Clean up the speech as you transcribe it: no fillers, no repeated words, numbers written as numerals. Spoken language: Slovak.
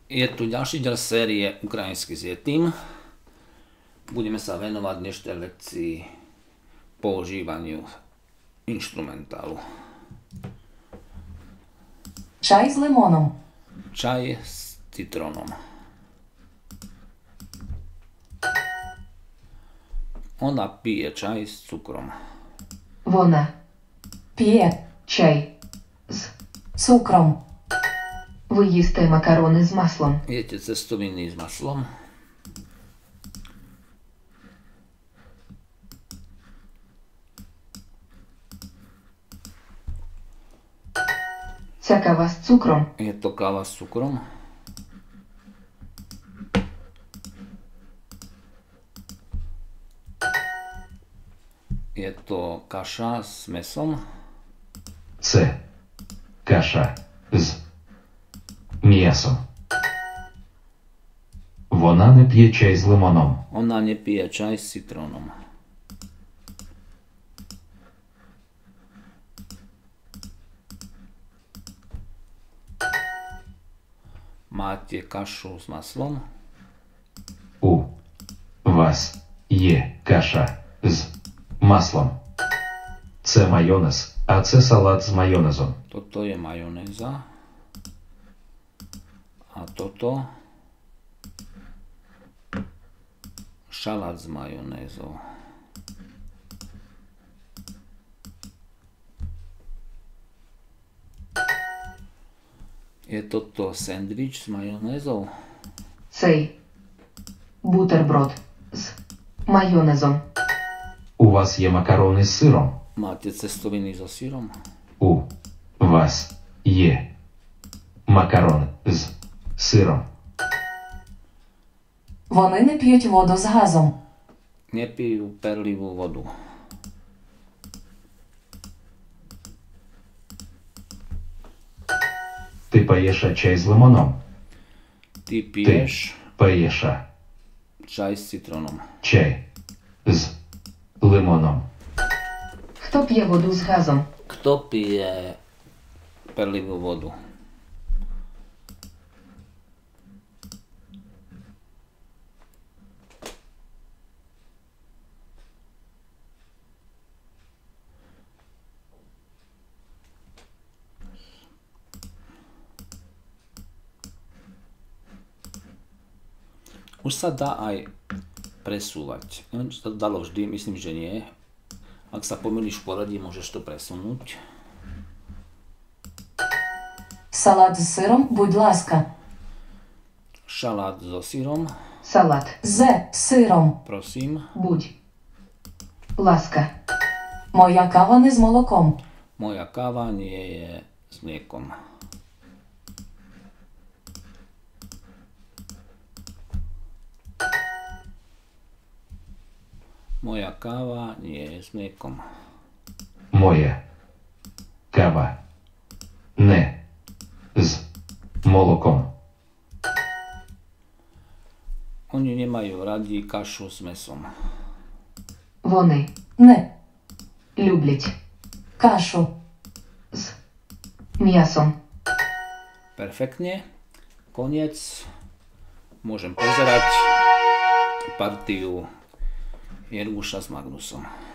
Je tu ďalší diel série Ukrajinsky s Yetim. Budeme sa venovať dnešnej lekcii používaniu inštrumentálu. Čaj s limónom. Čaj s citrónom. Ona pije čaj s cukrom. Вона п'є чай з цукром. Ви їсте макарони з маслом. Jete cestoviny s maslom. Ця кава з цукром. Je to káva s cukrom. Je to kaša s mesom. Це каша з м'ясом. Вона не п'є чай з лимоном. Ona nepije čaj s citrónom. Máte kašu s maslom? У вас є каша з маслом. Це майонез, а це салат з майонезом. Toto je majonéza. A toto šalát s majonézou. Je toto sendvič s majonézou? Цей бутерброд з майонезом. У вас є макарони з сиром. Máte cestoviny so sírom? У вас є макарон з сиром. Вони не п'ють воду з газом. Nepijú perlivú vodu. Ти п'єш чай з лимоном. Ty Ти piješ п'єш čaj s citrónom. чай з лимоном. Хто п'є воду з газом? Kto pije perlivú vodu? Už sa dá aj presúvať. Neviem, či to dalo vždy, myslím, že nie. Ak sa pomýliš v poradí, môžeš to presunúť. Салат з сиром, будь ласка. Šalát so sírom, Салат з сиром, prosím. будь ласка. Моя кава не з молоком. Moja káva nie je s mliekom. Moja káva nie je s mliekom. Моя кава не з молоком. Oni nemajú radi kašu s mesom. Вони не люблять кашу з м'ясом. Perfektne. Koniec. Môžem pozerať partiu Jerguša s Magnusom.